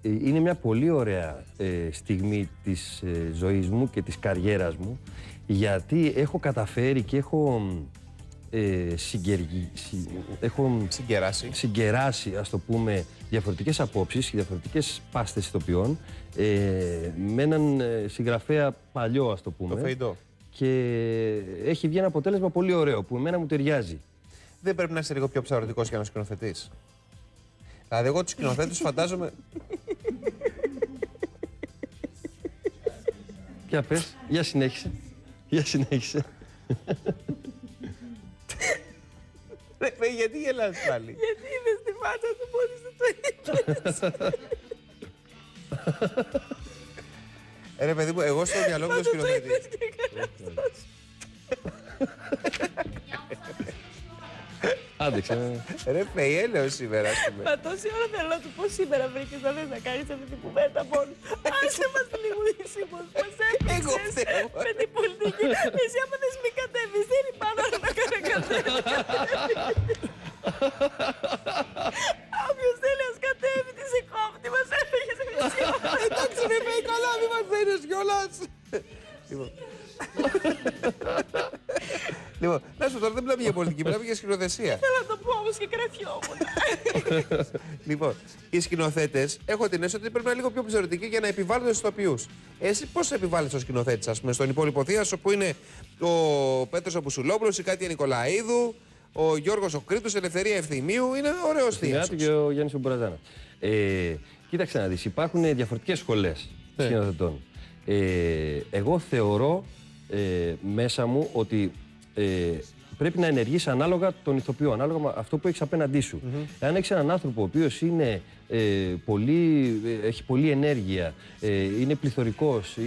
είναι μια πολύ ωραία στιγμή της ζωής μου και της καριέρας μου, γιατί έχω καταφέρει και έχω συγκεράσει, ας το πούμε, διαφορετικές απόψεις και διαφορετικές πάστες ηθοποιών με έναν συγγραφέα παλιό, ας το πούμε. Το Φεϊντό. Και έχει βγει ένα αποτέλεσμα πολύ ωραίο που εμένα μου ταιριάζει. Δεν πρέπει να είσαι λίγο πιο ψαρωτικός για να σκηνοθετείς? Δηλαδή, εγώ τους σκηνοθέτες φαντάζομαι. Για πες, για συνέχισε. Για συνέχισε. Γιατί γελάς πάλι? Γιατί είδες τη φάτσα του μόλις του το είπες. Ρε παιδί μου, εγώ στο μυαλό μου το σκηνοθέτη. Άντε, ξανά. Ρε Φεϊ, έλεος σήμερα, ας πούμε. Μα τόση ώρα θέλω του πώς σήμερα βρήκες να θες να κάνεις αυτή την κουβέντα μόνο. Άσε μας λίγο ήσυχος, μας έπαιξες με την πολιτική. Εσύ άμα θες μη κατέβεις, δεν είναι πάνω να κατέβεις. Όποιος θέλει ας κατέβει, τι σε κόφτει, μας έφεγες μισή ώρα. Εντάξει ρε Φεϊ, καλά, μη μας φαίνεις κιόλας. Λοιπόν, να σου τώρα δεν μιλάμε για πολιτική, μιλάμε για σκηνοθεσία. Θέλω να το πω όμως και κρατιόμουν. Λοιπόν, οι σκηνοθέτες έχω την αίσθηση ότι πρέπει να είναι λίγο πιο ψαρωτικοί για να επιβάλλονται στους ηθοποιούς. Εσύ πώς επιβάλλεις τον σκηνοθέτη, ας πούμε, στον υπόλοιπο θείασο που είναι ο Πέτρος ο Πουσουλόπουλος, η Κάτια Νικολαίδου, ο Γιώργος ο Κρήτος, Ελευθερία Ευθυμίου, είναι ωραίος θείασος. Και ο Γιάννης ο Μπουραζάνας. Κοίταξε να δεις, υπάρχουν διαφορετικές σχολές σκηνοθετών. Εγώ θεωρώ μέσα μου ότι πρέπει να ενεργείς ανάλογα τον ηθοποιό, ανάλογα με αυτό που έχεις απέναντί σου. Αν έχεις έναν άνθρωπο ο οποίος είναι, έχει πολλή ενέργεια, είναι πληθωρικός,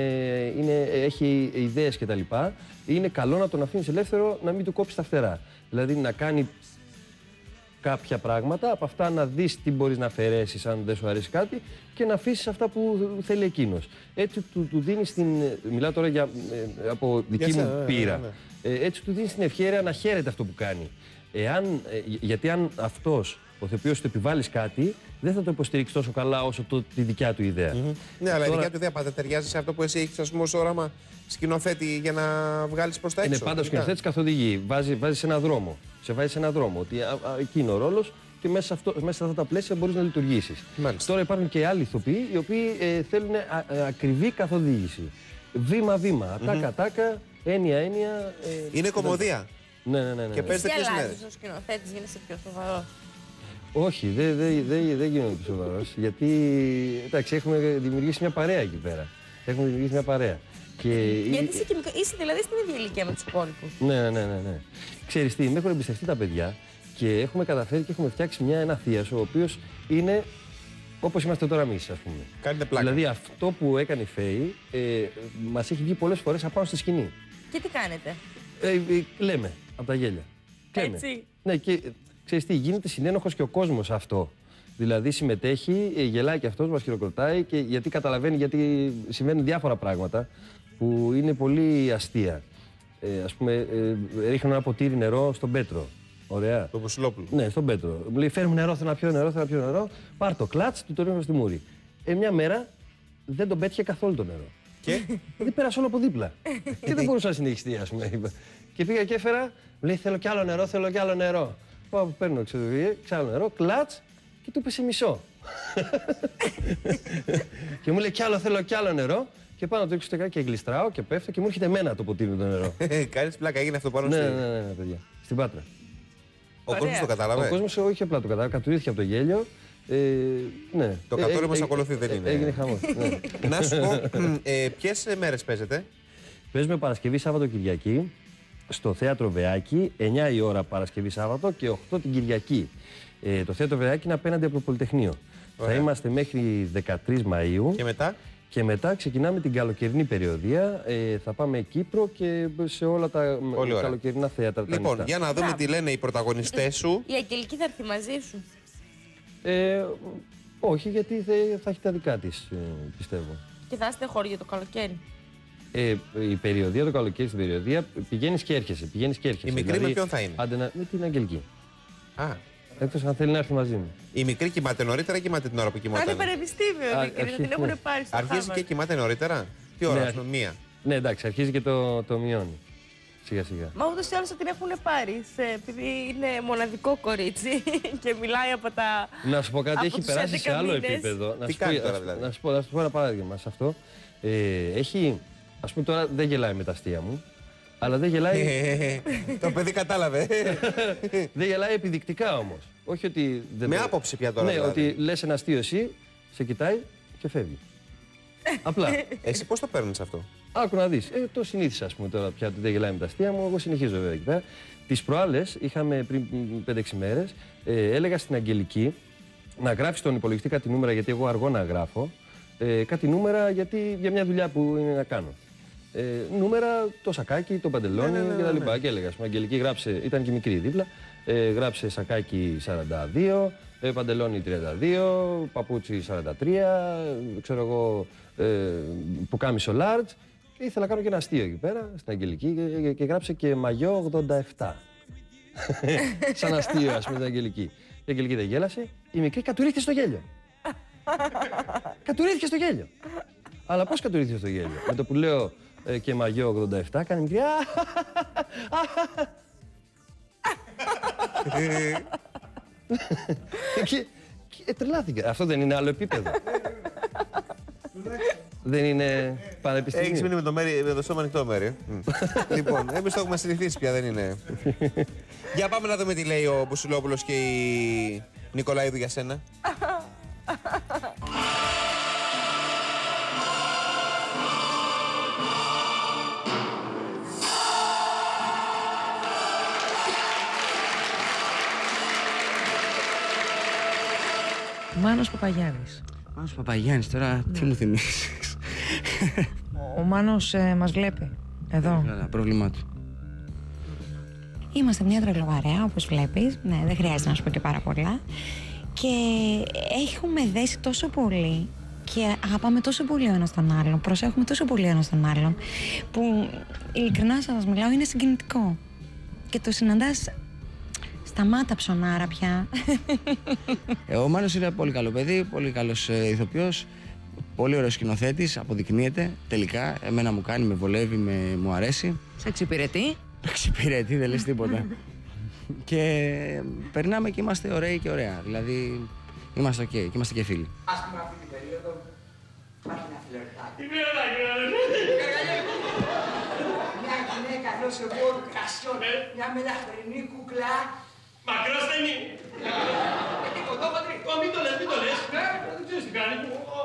έχει ιδέες κτλ., είναι καλό να τον αφήνεις ελεύθερο, να μην του κόψεις τα φτερά. Δηλαδή να κάνει κάποια πράγματα, από αυτά να δεις τι μπορείς να αφαιρέσεις αν δεν σου αρέσει κάτι και να αφήσεις αυτά που θέλει εκείνος. Έτσι του δίνεις την... Μιλάω τώρα από δική μου πείρα. Έτσι του δίνεις την ευχέρεια να χαίρεται αυτό που κάνει. Γιατί αν αυτός, ο ηθοποιός του επιβάλλεις κάτι, δεν θα το υποστηρίξει τόσο καλά όσο τη δικιά του ιδέα. Ναι, αλλά η δικιά του ιδέα πάντα ταιριάζει σε αυτό που εσύ έχεις, ας πούμε, ως όραμα σκηνοθέτη για να βγάλεις προς τα έξω. Είναι πάντα ο σκηνοθέτης καθοδηγεί. Βάζεις ένα δρόμο. Σε βάζει σε έναν δρόμο. Ότι εκεί είναι ο ρόλος και μέσα σε αυτά τα πλαίσια μπορείς να λειτουργήσεις. Τώρα υπάρχουν και άλλοι ηθοποιοί οι οποίοι θέλουν ακριβή καθοδήγηση. Βήμα-βήμα, ατάκα-ατάκα, έννοια-έννοια. Είναι κομμωδία. Ναι. Και πες εσύ αλλάζεις ο σκηνοθέτης, γίνεσαι πιο σοβαρός? Όχι, δεν γίνομαι πιο σοβαρός. Γιατί εντάξει, έχουμε δημιουργήσει μια παρέα εκεί πέρα. Έχουμε δημιουργήσει μια παρέα. Γιατί είσαι δηλαδή στην ίδια ηλικία με τους υπόλοιπους. Ναι. Ξέρεις τι, με έχουν εμπιστευτεί τα παιδιά και έχουμε καταφέρει και έχουμε φτιάξει ένα θείασο ο οποίος είναι όπως είμαστε τώρα εμείς, ας πούμε. Κάνετε πλάκα. Δηλαδή αυτό που έκανε η Φεϊ μας έχει βγει πολλές φορές απάνω στη σκηνή. Και τι κάνετε? Λέμε από τα γέλια. Έτσι. Ναι, και ξέρεις τι, γίνεται συνένοχος και ο κόσμος αυτό. Δηλαδή συμμετέχει, γελάει και αυτός, μας χειροκροτάει και γιατί καταλαβαίνει, γιατί συμβαίνουν διάφορα πράγματα που είναι πολύ αστεία. Ας πούμε, ρίχνω ένα ποτήρι νερό στον Πέτρο. Ωραία. Το Πουσουλόπουλο. Ναι, στον Πέτρο. Μου λέει: φέρνει νερό, θέλω να πιω νερό. Πάρ' το κλατς, του το ρίχνω στη μούρη. Μια μέρα δεν τον πέτυχε καθόλου το νερό. Και δεν πέρασε όλο από δίπλα. Και δεν μπορούσα να συνεχιστεί, ας πούμε. Και πήγα και έφερα, μου λέει: θέλω κι άλλο νερό. Πάω, παίρνω ξάλλο νερό, κλατς και του πέσε μισό. Και μου λέει: θέλω κι άλλο νερό. Και πάνω το ρίξω και γλιστράω και πέφτω και μου έρχεται εμένα το ποτήρι με το νερό. Κάνεις πλάκα, έγινε αυτό πάνω ναι, παιδιά. Στην Πάτρα. Ο κόσμος το κατάλαβε. Ο κόσμος όχι απλά το κατάλαβε, κατουρήθηκε από το γέλιο. Ναι. Το κατόριο μας ακολουθεί, δεν είναι. Έγινε χαμός. Ναι. Να σου πω, ποιες μέρες παίζετε? Παίζουμε Παρασκευή, Σάββατο, Κυριακή στο Θέατρο Βεάκη, 9 η ώρα Παρασκευή, Σάββατο και 8 την Κυριακή. Το Θέατρο Βεάκη είναι απέναντι από το Πολυτεχνείο. Θα είμαστε μέχρι 13 Μαΐου. Και μετά? Και μετά ξεκινάμε την καλοκαιρινή περιοδία. Θα πάμε Κύπρο και σε όλα τα καλοκαιρινά θέατρα. Λοιπόν, για να δούμε τι λένε οι πρωταγωνιστές σου. Η Αγγελική θα έρθει μαζί σου? Όχι, γιατί θα έχει τα δικά της, πιστεύω. Και θα είστε χώρο για το καλοκαίρι? Η περιοδία, το καλοκαίρι στην περιοδία, πηγαίνεις και έρχεσαι. Η μικρή δηλαδή, με ποιον θα είναι? Με την Αγγελική. Α. Εκτός αν θέλει να έρθει μαζί μου. Η μικρή κοιμάται νωρίτερα ή κοιμάται την ώρα που κοιμόταν? Κάνει πανεπιστήμιο, μικρή, την έχουν πάρει στο Αρχίζει Harvard. και κοιμάται νωρίτερα. Τι ώρα, Ναι, μία? Ναι, εντάξει, αρχίζει και το μειώνει. Σιγά σιγά. Μα ούτως ή άλλως την έχουν πάρει, επειδή είναι μοναδικό κορίτσι και μιλάει από τα. Να σου πω κάτι, από έχει τους περάσει 11 σε άλλο μήνες. επίπεδο. Τι κάνει τώρα, δηλαδή? Να σου πω ένα παράδειγμα σε αυτό. Έχει, ας πούμε τώρα δεν γελάει με τα αστεία μου, αλλά δεν γελάει. Το παιδί κατάλαβε. Δεν γελάει επιδεικτικά όμως. Όχι ότι δεν Με το- άποψη πια τώρα. Ναι, δηλαδή. ότι λες ένα αστείο εσύ, σε κοιτάει και φεύγει. Απλά. Εσύ πώς το παίρνεις αυτό? Άκου να δεις. Το συνήθισα, ας πούμε, τώρα πια ότι δεν γελάει με τα αστεία μου. Εγώ συνεχίζω βέβαια εκεί πέρα. Τις προάλλες, είχαμε πριν 5-6 μέρες, έλεγα στην Αγγελική να γράφει στον υπολογιστή κάτι νούμερα, γιατί εγώ αργώ να γράφω. Κάτι νούμερα για μια δουλειά που είναι να κάνω. Νούμερα, το σακάκι, το παντελόνι κτλ. Και έλεγα, ας πούμε, Αγγελική γράψε, ήταν και μικρή δίπλα, γράψε σακάκι 42, παντελόνι 32, παπούτσι 43, ξέρω εγώ, πουκάμισο large. Και ήθελα να κάνω και ένα αστείο εκεί πέρα, στην Αγγελική, και γράψε και μαγιό 87. Σαν αστείο, ας πούμε, την Αγγελική. Η Αγγελική δεν γέλασε, η μικρή κατουρίθηκε στο γέλιο. Κατουρίθηκε στο γέλιο. Αλλά πώς κατουρίθηκε στο γέλιο? Με το που λέω και μαγιό 87, κάνει μικρή. Και τρελάθηκε. Αυτό δεν είναι άλλο επίπεδο? Δεν είναι πανεπιστήμιο? Έχεις μείνει με το στόμα ανοιχτό, Μέρη. Λοιπόν, εμείς το έχουμε συνηθίσει πια, δεν είναι. Για πάμε να δούμε τι λέει ο Μπουσουλόπουλος και η Νικολαίδου για σένα. Μάνος Παπαγιάννης. Μάνος Παπαγιάννης, τώρα τι μου θυμίσεις? Ο Μάνος μας βλέπει. Εδώ. Καλά, πρόβλημά του. Είμαστε μια τρελοπαρέα, όπως βλέπεις. Ναι, δεν χρειάζεται να σου πω και πάρα πολλά. Και έχουμε δέσει τόσο πολύ και αγαπάμε τόσο πολύ ο ένας τον άλλον, προσέχουμε τόσο πολύ ο ένας τον άλλον, που ειλικρινά σας μιλάω, είναι συγκινητικό. Και το συναντάς στα μάτα ψωνάρα πια. Ο Μάνος είναι πολύ καλό παιδί, πολύ καλός ηθοποιός, πολύ ωραίος σκηνοθέτης, αποδεικνύεται τελικά. Εμένα μου κάνει, με βολεύει, μου αρέσει. Σε εξυπηρετεί. Εξυπηρετεί, δεν λες τίποτα. Και περνάμε και είμαστε ωραίοι και ωραία. Δηλαδή είμαστε οκ, και είμαστε και φίλοι. Ας πούμε αυτή την περίοδο υπάρχει ένα φλερτάκι. Μια γυναίκα ενός εμπόρου κρασιών, μια μελαχρινή κουκλά. Μακρός δεν είναι. Μην το λες, μην το λες. Δεν ξέρεις τι κάνει.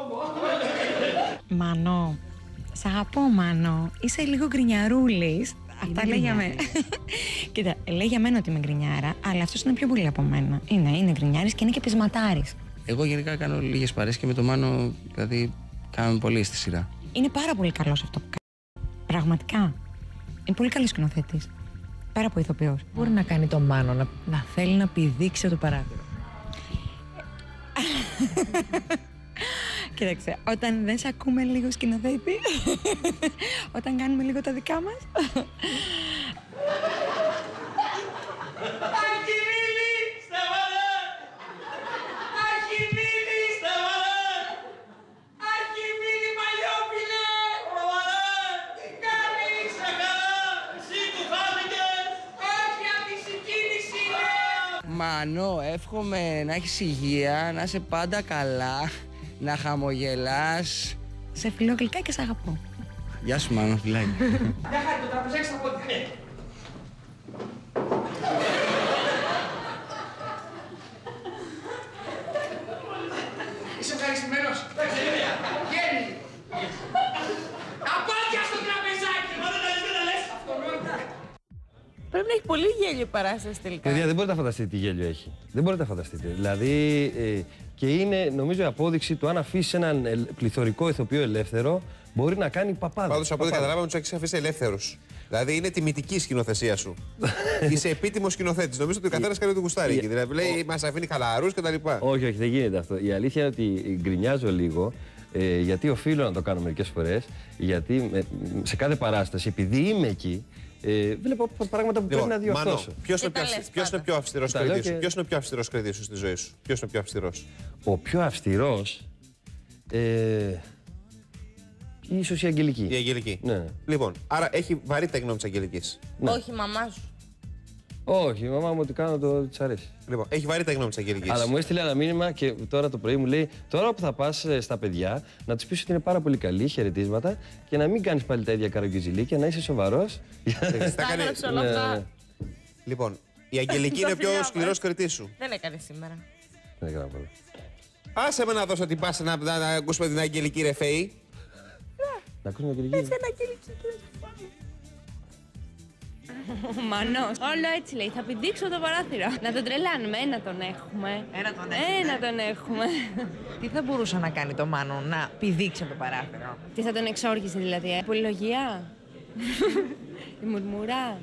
Μανώ, σ' αγαπώ Μανώ, είσαι λίγο γκρινιαρούλης. Αυτά λέει για μένα. Κοίτα, λέει για μένα ότι είμαι γκρινιάρα, αλλά αυτός είναι πιο πολύ από μένα. Είναι γκρινιάρης και είναι και πεισματάρης. Εγώ γενικά κάνω λίγες παρέες και με τον Μάνο, δηλαδή κάνουμε πολύ στη σειρά. Είναι πάρα πολύ καλός αυτό που κάνει. Πραγματικά. Είναι πολύ καλός σκηνοθέτης. Πέρα από ηθοποιός. Μπορεί να κάνει το Μάνο να θέλει να πηδήξει από το παράθυρο. Κοίταξε, όταν δεν σε ακούμε λίγο σκηνοθέτη, όταν κάνουμε λίγο τα δικά μας. Αρχιμίλη, σταματά! Αρχιμίλη, σταματά! Αρχιμίλη, παλιόπιλε! Σταματά! Τι κάνεις? Σε καλά! Εσύ του χάθηκες! Όχι, απ' τη συγκίνηση είναι! Μάνο, εύχομαι να έχεις υγεία, να είσαι πάντα καλά, να χαμογελάς. Σε φιλογλυκά και σε αγαπώ. Γεια σου Μάνο, φιλάκι. Μια χάρη το τραπεζάκι στα πόδια. Είσαι ευχαριστημένος? Γέννη! Απάντια στο τραπεζάκι! Μα δεν τα λες, δεν τα λες! Αυτονόητα. Πρέπει να έχει πολύ γέλιο η παράσταση τελικά. Παιδιά, δεν μπορείτε να φανταστείτε τι γέλιο έχει. Δεν μπορείτε να φανταστείτε. Δηλαδή, και είναι νομίζω η απόδειξη του αν αφήσει έναν πληθωρικό ηθοποιό ελεύθερο, μπορεί να κάνει παπάδες. Πάντως από ό,τι καταλάβαμε, τους έχεις αφήσει ελεύθερους. Δηλαδή είναι τιμητική η σκηνοθεσία σου. Είσαι επίτιμος σκηνοθέτης. Νομίζω ότι ο καθένας κάνει ό,τι γουστάρει εκεί. Δηλαδή λέει, μας αφήνει χαλαρούς κτλ. Όχι, όχι, δεν γίνεται αυτό. Η αλήθεια είναι ότι γκρινιάζω λίγο, γιατί οφείλω να το κάνω μερικές φορές, γιατί σε κάθε παράσταση, επειδή είμαι εκεί, Βλέπω πράγματα που πρέπει να διορθώσω. Ποιος είναι πιο αυστηρός κριτής σου? Ποιος είναι ο πιο αυστηρός κριτής σου στη ζωή σου? Ποιος είναι ο πιο αυστηρός? Ο πιο αυστηρός. Ίσως η Αγγελική. Η Αγγελική. Ναι. Λοιπόν, άρα έχει βαρύτητα η γνώμη της Αγγελικής. Ναι. Όχι, η μαμά σου. Όχι, η μαμά μου ό,τι κάνω της αρέσει. Λοιπόν, έχει βαρύτητα η γνώμη της Αγγελικής. Αλλά μου έστειλε ένα μήνυμα και τώρα το πρωί μου λέει: τώρα που θα πας στα παιδιά, να τους πεις ότι είναι πάρα πολύ καλή, χαιρετίσματα και να μην κάνεις πάλι τα ίδια καρογκιουζιλίκια, να είσαι σοβαρός. Τα έγραψε όλα αυτά. Λοιπόν, η Αγγελική είναι ο πιο σκληρός κριτής σου. Δεν έκανε σήμερα. Δεν έκανα πολύ. Άσε με να δώσω την πάση να ακούσουμε την Αγγελική, ρε Φέη. Να ακούσουμε την Αγγελική. Ένα Αγγελική. Ο Μανός. Όλο έτσι λέει. Θα πηδήξω το παράθυρο. Να τον τρελάνουμε. Ένα τον έχουμε. Ένα τον έχουμε. Τι θα μπορούσε να κάνει το Μάνο, να πηδήξει από το παράθυρο? Τι θα τον εξόργησε δηλαδή? Πολυλογία. Η μουρμουρά.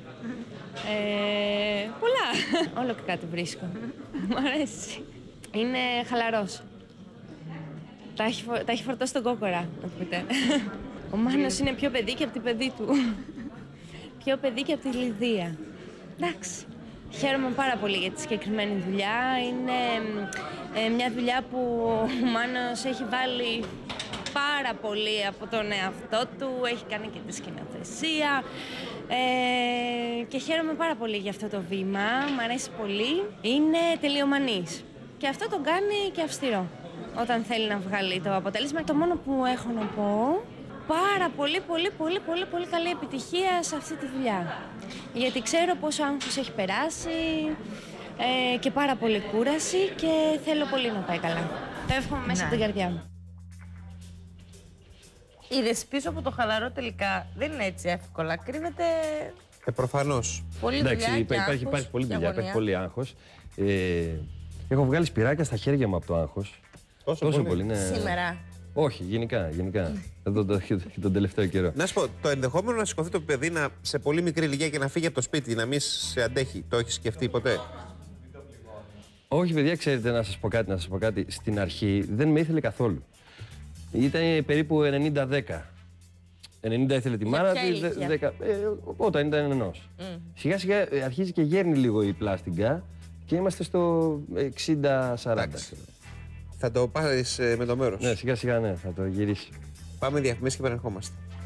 Πολλά. Όλο και κάτι βρίσκω. Μ' αρέσει. Είναι χαλαρός. Τα έχει φορτώσει τον κόκορα, να το πείτε. Ο Μάνος είναι πιο παιδί και από την παιδί του. Πιο παιδί και από τη Λιδία. Εντάξει. Χαίρομαι πάρα πολύ για τη συγκεκριμένη δουλειά. Είναι μια δουλειά που ο Μάνος έχει βάλει πάρα πολύ από τον εαυτό του. Έχει κάνει και τη σκηνοθεσία. Και χαίρομαι πάρα πολύ για αυτό το βήμα. Μ' αρέσει πολύ. Είναι τελειομανής. Και αυτό τον κάνει και αυστηρό όταν θέλει να βγάλει το αποτέλεσμα. Το μόνο που έχω να πω, πάρα πολύ καλή επιτυχία σε αυτή τη δουλειά. Γιατί ξέρω πόσο άγχος έχει περάσει και πάρα πολύ κούραση και θέλω πολύ να πάει καλά. Το εύχομαι μέσα από την καρδιά μου. Είδες, πίσω από το χαλαρό τελικά δεν είναι έτσι εύκολα. Κρύβεται Προφανώς. πολύ δουλειά Εντάξει, και άγχος υπάρχει πολύ και δουλειά, αγωνία. υπάρχει πολύ άγχος. Έχω βγάλει σπυράκια στα χέρια μου από το άγχος. Τόσο πολύ, ναι. Σήμερα. Όχι, γενικά. Τον τελευταίο καιρό. Να σου πω, το ενδεχόμενο να σηκωθεί το παιδί σε πολύ μικρή ηλικία και να φύγει από το σπίτι, να μην σε αντέχει, το έχει σκεφτεί ποτέ? Όχι, παιδιά, ξέρετε, να σας πω κάτι. Στην αρχή δεν με ήθελε καθόλου. Ήταν περίπου 90-10. 90 ήθελε τη μάνα της, 10. Όταν ήταν ενός. Σιγά σιγά αρχίζει και γέρνει λίγο η πλάστιγκα και είμαστε στο 60-40. Θα το πάρεις με το μέρος. Ναι, σιγά σιγά ναι, θα το γυρίσει. Πάμε διαφημίσεις και επανερχόμαστε.